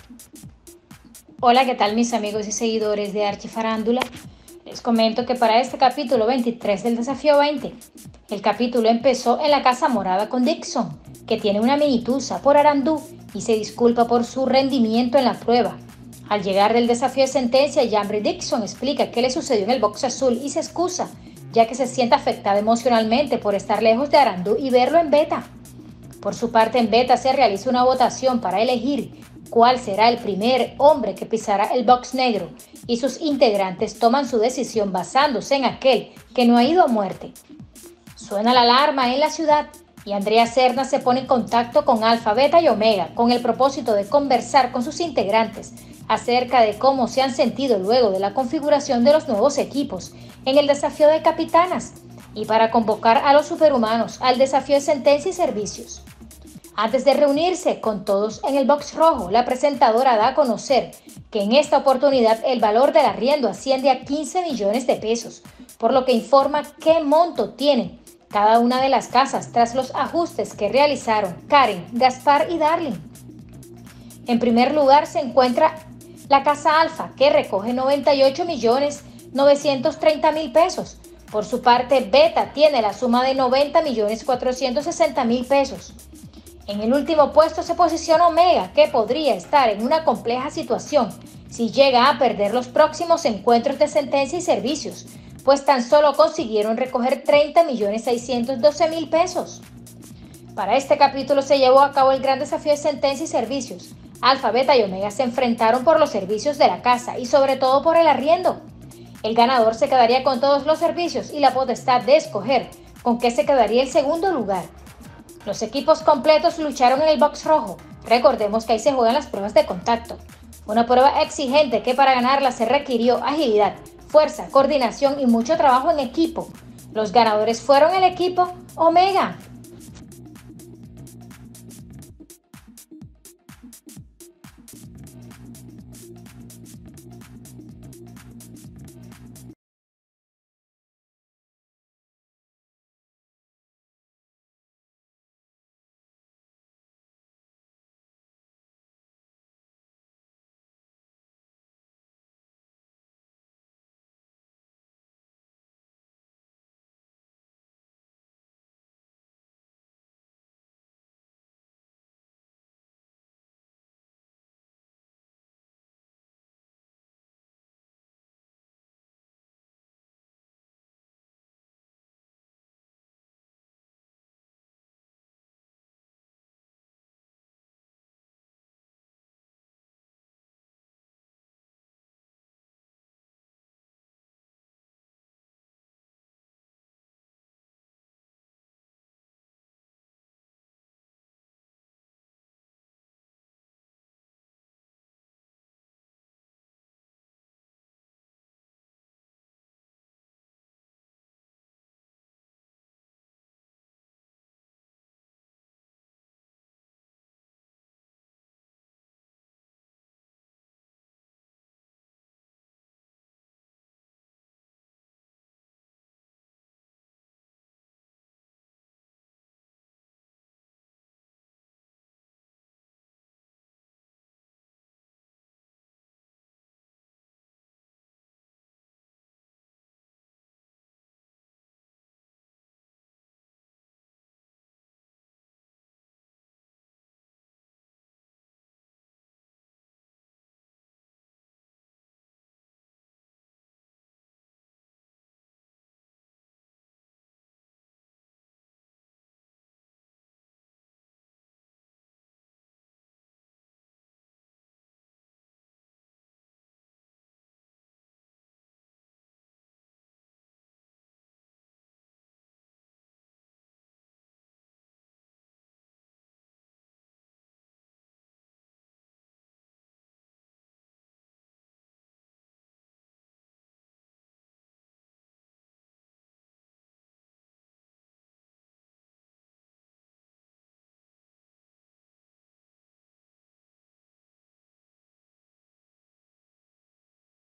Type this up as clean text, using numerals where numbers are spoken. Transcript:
Hola, ¿qué tal mis amigos y seguidores de Archifarándula? Les comento que para este capítulo 23 del Desafío 20, el capítulo empezó en la Casa Morada con Dixon, que tiene una minitusa por Arandú y se disculpa por su rendimiento en la prueba. Al llegar del desafío de sentencia, Jambre Dixon explica qué le sucedió en el box azul y se excusa, ya que se siente afectada emocionalmente por estar lejos de Arandú y verlo en beta. Por su parte, en beta se realiza una votación para elegir cuál será el primer hombre que pisará el box negro y sus integrantes toman su decisión basándose en aquel que no ha ido a muerte. Suena la alarma en la ciudad y Andrea Serna se pone en contacto con Alfa, Beta y Omega con el propósito de conversar con sus integrantes acerca de cómo se han sentido luego de la configuración de los nuevos equipos en el desafío de capitanas y para convocar a los superhumanos al desafío de sentencia y servicios. Antes de reunirse con todos en el box rojo, la presentadora da a conocer que en esta oportunidad el valor del arriendo asciende a 15 millones de pesos, por lo que informa qué monto tienen cada una de las casas tras los ajustes que realizaron Karen, Gaspar y Darling. En primer lugar se encuentra la Casa Alfa, que recoge 98.930.000 pesos. Por su parte, Beta tiene la suma de 90.460.000 pesos. En el último puesto se posiciona Omega, que podría estar en una compleja situación si llega a perder los próximos encuentros de sentencia y servicios, pues tan solo consiguieron recoger 30.612.000 pesos. Para este capítulo se llevó a cabo el gran desafío de sentencia y servicios. Alfa, Beta y Omega se enfrentaron por los servicios de la casa y sobre todo por el arriendo. El ganador se quedaría con todos los servicios y la potestad de escoger con qué se quedaría el segundo lugar. Los equipos completos lucharon en el box rojo. Recordemos que ahí se juegan las pruebas de contacto. Una prueba exigente que para ganarla se requirió agilidad, fuerza, coordinación y mucho trabajo en equipo. Los ganadores fueron el equipo Omega.